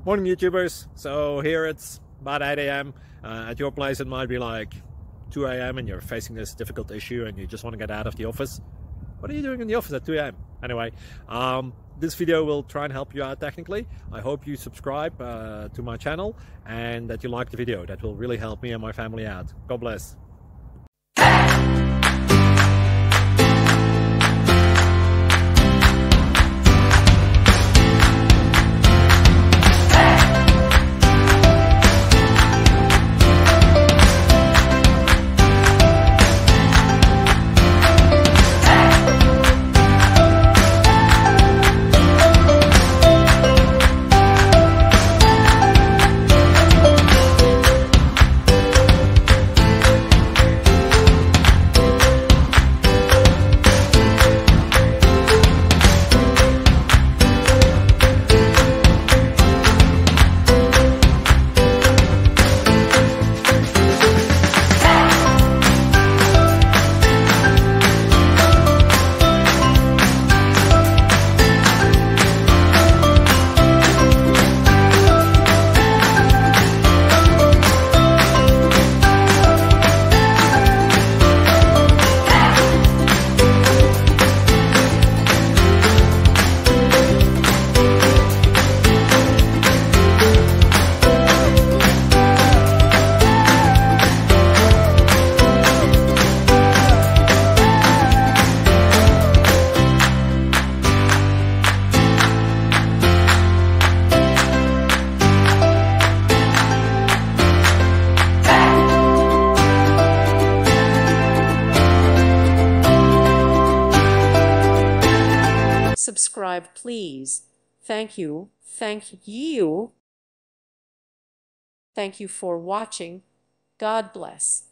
Morning YouTubers. So here it's about 8 a.m. At your place it might be like 2 a.m. and you're facing this difficult issue and you just want to get out of the office. What are you doing in the office at 2 a.m.? Anyway, this video will try and help you out technically. I hope you subscribe to my channel and that you like the video. That will really help me and my family out. God bless. Subscribe, please. Thank you. Thank you. Thank you for watching. God bless.